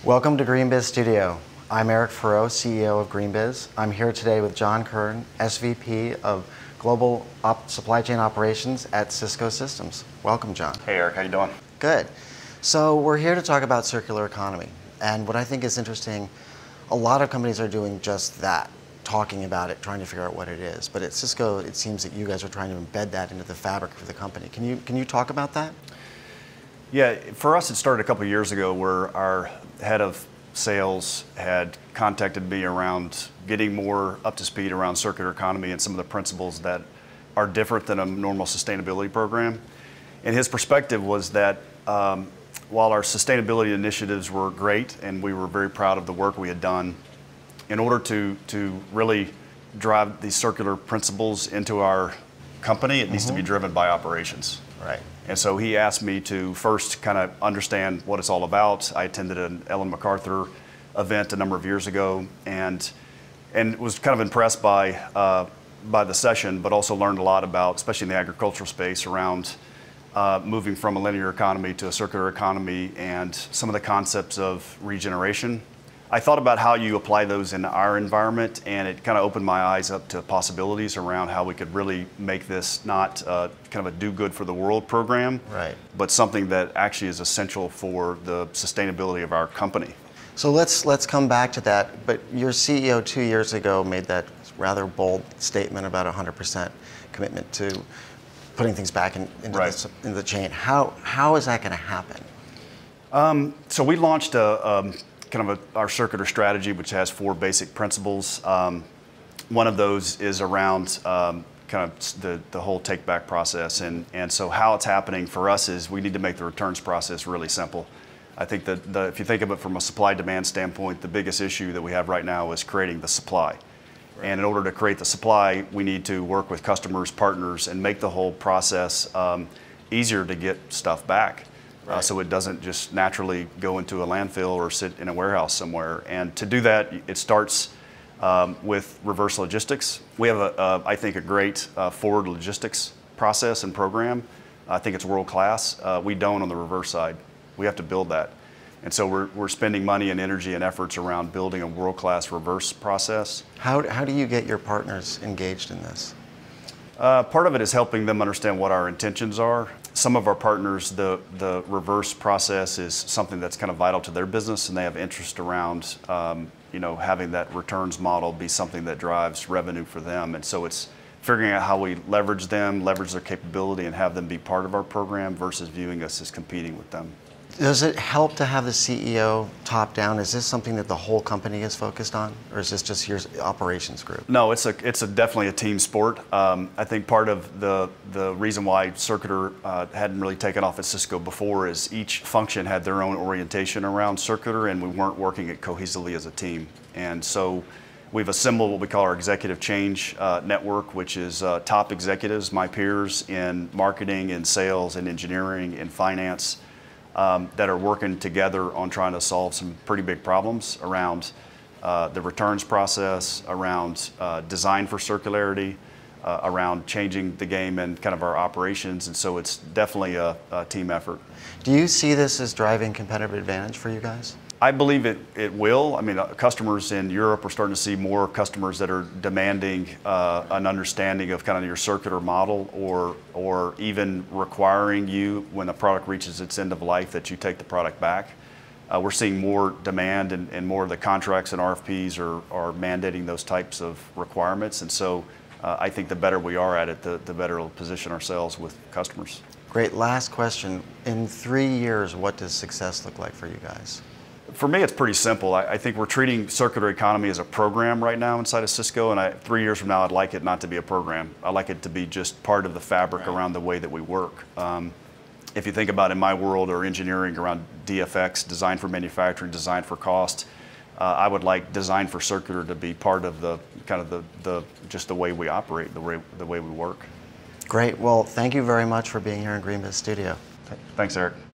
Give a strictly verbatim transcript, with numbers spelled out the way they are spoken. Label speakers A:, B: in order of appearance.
A: Welcome to GreenBiz Studio. I'm Eric Farrow, C E O of GreenBiz. I'm here today with John Kern, S V P of Global Op Supply Chain Operations at Cisco Systems. Welcome, John.
B: Hey, Eric. How you doing?
A: Good. So we're here to talk about circular economy. And what I think is interesting, a lot of companies are doing just that, talking about it, trying to figure out what it is. But at Cisco, it seems that you guys are trying to embed that into the fabric of the company. Can you, can you talk about that?
B: Yeah, for us it started a couple of years ago where our head of sales had contacted me around getting more up to speed around circular economy and some of the principles that are different than a normal sustainability program. And his perspective was that um, while our sustainability initiatives were great and we were very proud of the work we had done, in order to, to really drive these circular principles into our company, it mm-hmm. needs to be driven by operations.
A: Right.
B: And so he asked me to first kind of understand what it's all about. I attended an Ellen MacArthur event a number of years ago and and was kind of impressed by uh, by the session, but also learned a lot about, especially in the agricultural space, around uh, moving from a linear economy to a circular economy and some of the concepts of regeneration. I thought about how you apply those in our environment, and it kind of opened my eyes up to possibilities around how we could really make this not uh, kind of a do good for the world program,
A: right,
B: but something that actually is essential for the sustainability of our company.
A: So let's let's come back to that. But your C E O two years ago made that rather bold statement about a one hundred percent commitment to putting things back in, into,
B: right.
A: the, into the chain. How how is that going to happen?
B: Um, so we launched a. Um, kind of a, our circular strategy, which has four basic principles. Um, one of those is around um, kind of the, the whole take-back process. And, and so how it's happening for us is we need to make the returns process really simple. I think that the, if you think of it from a supply-demand standpoint, the biggest issue that we have right now is creating the supply. Right. And in order to create the supply, we need to work with customers, partners, and make the whole process um, easier to get stuff back. Right. Uh, so it doesn't just naturally go into a landfill or sit in a warehouse somewhere. And to do that, it starts um, with reverse logistics. We have, a, a, I think, a great uh, forward logistics process and program. I think it's world class. Uh, we don't on the reverse side. We have to build that. And so we're, we're spending money and energy and efforts around building a world-class reverse process.
A: How, how do you get your partners engaged in this?
B: Uh, part of it is helping them understand what our intentions are. Some of our partners, the, the reverse process is something that's kind of vital to their business, and they have interest around um, you know, having that returns model be something that drives revenue for them. And so it's figuring out how we leverage them, leverage their capability, and have them be part of our program versus viewing us as competing with them.
A: Does it help to have the C E O top down? Is this something that the whole company is focused on, or is this just your operations group?
B: No, it's a it's a definitely a team sport. Um, I think part of the the reason why circular uh, hadn't really taken off at Cisco before is each function had their own orientation around circular, and we weren't working it cohesively as a team. And so we've assembled what we call our executive change uh, network, which is uh, top executives, my peers in marketing, in sales, in engineering, in finance. Um, that are working together on trying to solve some pretty big problems around uh, the returns process, around uh, design for circularity, uh, around changing the game and kind of our operations. And so it's definitely a, a team effort.
A: Do you see this as driving competitive advantage for you guys?
B: I believe it, it will. I mean, uh, customers in Europe, we're starting to see more customers that are demanding uh, an understanding of kind of your circular model, or, or even requiring you, when a product reaches its end of life, that you take the product back. Uh, we're seeing more demand, and, and more of the contracts and R F Ps are, are mandating those types of requirements. And so uh, I think the better we are at it, the, the better we'll position ourselves with customers.
A: Great. Last question. In three years, what does success look like for you guys?
B: For me, it's pretty simple. I, I think we're treating circular economy as a program right now inside of Cisco, and I, three years from now, I'd like it not to be a program. I like it to be just part of the fabric right. around the way that we work. Um, if you think about in my world, or engineering around D F X, design for manufacturing, design for cost, uh, I would like design for circular to be part of the kind of the, the just the way we operate, the way the way we work.
A: Great. Well, thank you very much for being here in GreenBiz Studio.
B: Thanks, Eric.